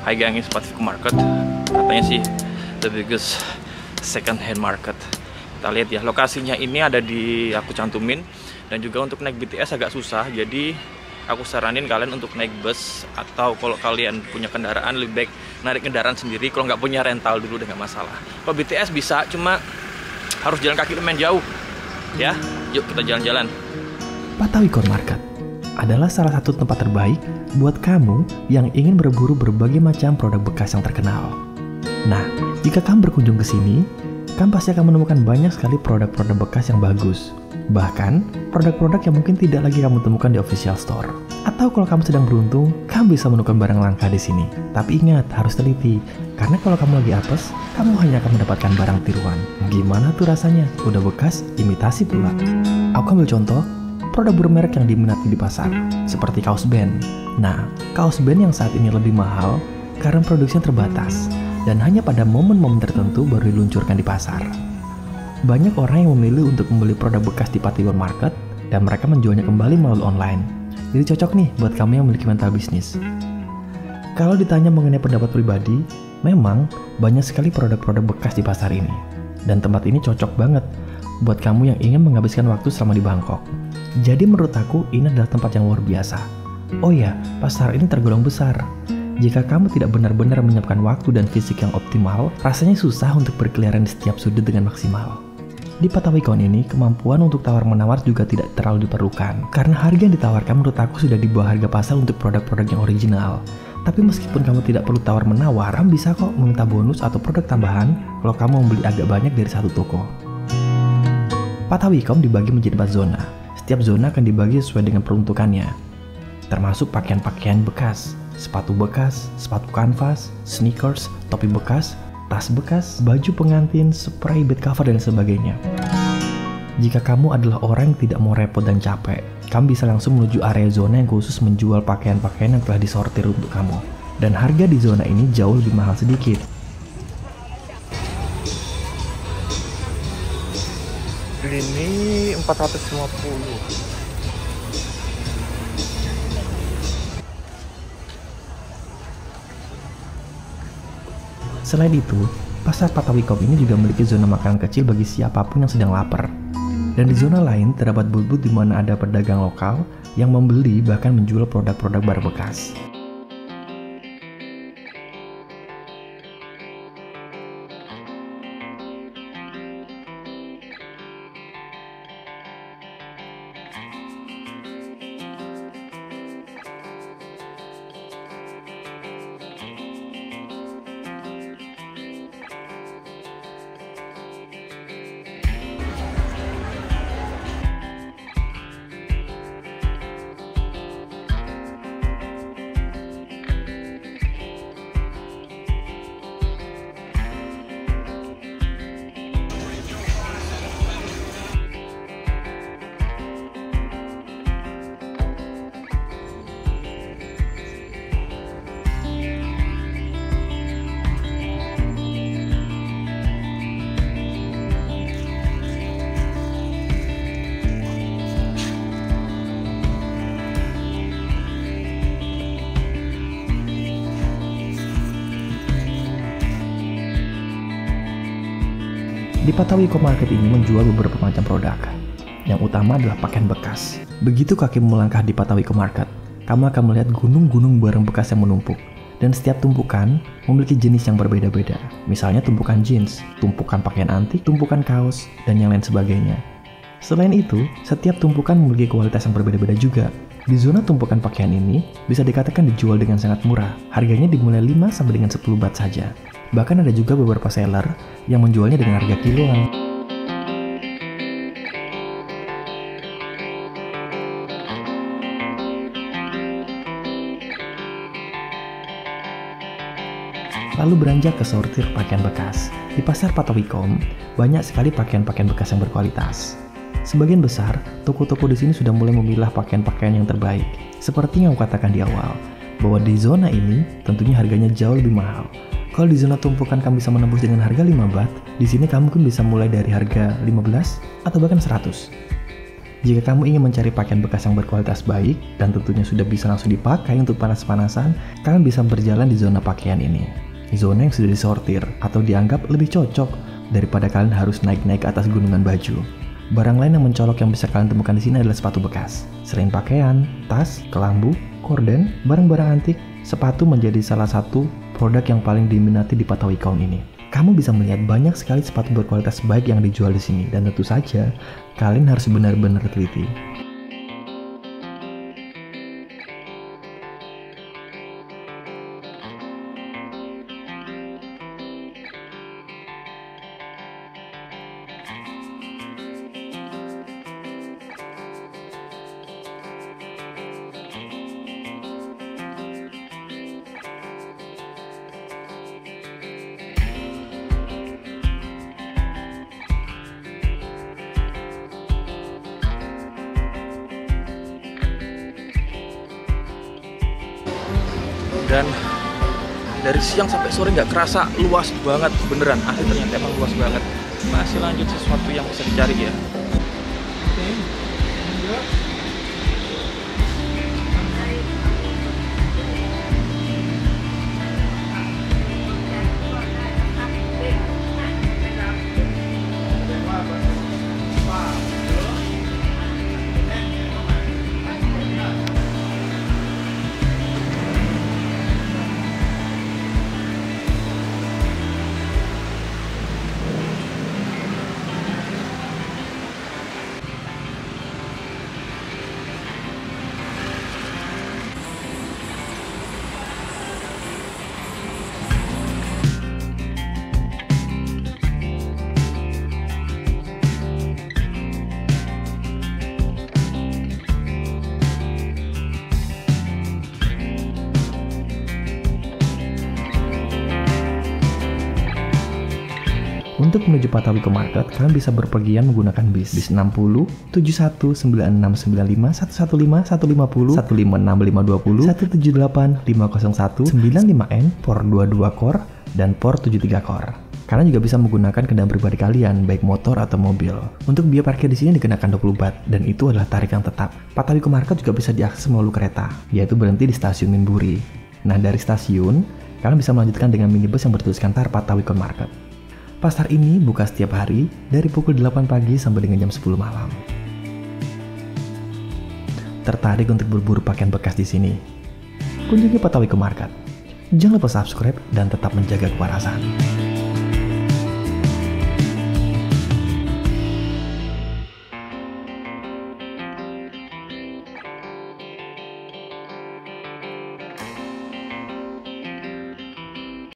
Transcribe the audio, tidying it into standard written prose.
Hai gang, ini Pacifico Market. Katanya sih the biggest second hand market. Kita lihat ya, lokasinya ini ada di aku cantumin. Dan juga untuk naik BTS agak susah, jadi aku saranin kalian untuk naik bus. Atau kalau kalian punya kendaraan, lebih baik narik kendaraan sendiri. Kalau nggak punya, rental dulu, udah nggak masalah. Kalau BTS bisa, cuma harus jalan kaki lumayan jauh. Ya, yuk kita jalan-jalan. Patawikon Market adalah salah satu tempat terbaik buat kamu yang ingin berburu berbagai macam produk bekas yang terkenal. Nah, jika kamu berkunjung ke sini, kamu pasti akan menemukan banyak sekali produk-produk bekas yang bagus. Bahkan, produk-produk yang mungkin tidak lagi kamu temukan di official store. Atau kalau kamu sedang beruntung, kamu bisa menemukan barang langka di sini. Tapi ingat, harus teliti. Karena kalau kamu lagi apes, kamu hanya akan mendapatkan barang tiruan. Gimana tuh rasanya? Udah bekas, imitasi pula. Aku ambil contoh, produk bermerek yang diminati di pasar, seperti kaos band. Nah, kaos band yang saat ini lebih mahal karena produksinya terbatas dan hanya pada momen-momen tertentu baru diluncurkan di pasar. Banyak orang yang memilih untuk membeli produk bekas di Patawikon Market dan mereka menjualnya kembali melalui online. Jadi cocok nih buat kamu yang memiliki mental bisnis. Kalau ditanya mengenai pendapat pribadi, memang banyak sekali produk-produk bekas di pasar ini. Dan tempat ini cocok banget buat kamu yang ingin menghabiskan waktu selama di Bangkok. Jadi menurut aku ini adalah tempat yang luar biasa. Oh ya, pasar ini tergolong besar. Jika kamu tidak benar-benar menyiapkan waktu dan fisik yang optimal, rasanya susah untuk berkeliaran di setiap sudut dengan maksimal. Di Patawikon ini, kemampuan untuk tawar-menawar juga tidak terlalu diperlukan. Karena harga yang ditawarkan menurut aku sudah di bawah harga pasar untuk produk-produk yang original. Tapi meskipun kamu tidak perlu tawar-menawar, kamu bisa kok meminta bonus atau produk tambahan kalau kamu membeli agak banyak dari satu toko. Patawikon dibagi menjadi 4 zona. Setiap zona akan dibagi sesuai dengan peruntukannya, termasuk pakaian-pakaian bekas, sepatu bekas, sepatu kanvas, sneakers, topi bekas, tas bekas, baju pengantin, spray bed cover, dan sebagainya. Jika kamu adalah orang yang tidak mau repot dan capek, kamu bisa langsung menuju area zona yang khusus menjual pakaian-pakaian yang telah disortir untuk kamu. Dan harga di zona ini jauh lebih mahal sedikit. Ini 450. Selain itu, pasar Patawikon ini juga memiliki zona makanan kecil bagi siapapun yang sedang lapar. Dan di zona lain terdapat booth di mana ada pedagang lokal yang membeli bahkan menjual produk-produk barang bekas. Di Patawikon Market ini menjual beberapa macam produk. Yang utama adalah pakaian bekas. Begitu kaki melangkah di Patawikon Market, kamu akan melihat gunung-gunung barang bekas yang menumpuk. Dan setiap tumpukan memiliki jenis yang berbeda-beda. Misalnya tumpukan jeans, tumpukan pakaian antik, tumpukan kaos, dan yang lain sebagainya. Selain itu, setiap tumpukan memiliki kualitas yang berbeda-beda juga. Di zona tumpukan pakaian ini, bisa dikatakan dijual dengan sangat murah. Harganya dimulai 5 sampai dengan 10 baht saja. Bahkan ada juga beberapa seller yang menjualnya dengan harga kiloan. Lalu beranjak ke sortir pakaian bekas. Di pasar Patawikon, banyak sekali pakaian-pakaian bekas yang berkualitas. Sebagian besar, toko-toko di sini sudah mulai memilah pakaian-pakaian yang terbaik. Seperti yang aku katakan di awal, bahwa di zona ini tentunya harganya jauh lebih mahal. Kalau di zona tumpukan kamu bisa menembus dengan harga 5 baht, di sini kamu mungkin bisa mulai dari harga 15 atau bahkan 100. Jika kamu ingin mencari pakaian bekas yang berkualitas baik dan tentunya sudah bisa langsung dipakai untuk panas-panasan, kalian bisa berjalan di zona pakaian ini. Zona yang sudah disortir atau dianggap lebih cocok daripada kalian harus naik-naik ke atas gunungan baju. Barang lain yang mencolok yang bisa kalian temukan di sini adalah sepatu bekas. Selain pakaian, tas, kelambu, korden, barang-barang antik, sepatu menjadi salah satu produk yang paling diminati di Patawikon ini. Kamu bisa melihat banyak sekali sepatu berkualitas baik yang dijual di sini, dan tentu saja kalian harus benar-benar teliti. Dan dari siang sampai sore nggak kerasa, luas banget beneran, asli ternyata emang luas banget. Masih lanjut sesuatu yang bisa dicari ya. Untuk menuju Patawikon Market, kalian bisa berpergian menggunakan bis 60, 71, 96, 95, 115, 150, 156, 520, 178, 501, 95N, POR 22 Core, dan POR 73 Core. Kalian juga bisa menggunakan kendaraan pribadi kalian, baik motor atau mobil. Untuk biaya parkir di sini dikenakan 20 baht, dan itu adalah tarif yang tetap. Patawikon Market juga bisa diakses melalui kereta, yaitu berhenti di stasiun Minburi. Nah, dari stasiun, kalian bisa melanjutkan dengan minibus yang bertuliskan TAR Patawikon Market. Pasar ini buka setiap hari dari pukul 8 pagi sampai dengan jam 10 malam. Tertarik untuk berburu pakaian bekas di sini? Kunjungi Patawikon Market. Jangan lupa subscribe dan tetap menjaga kewarasan.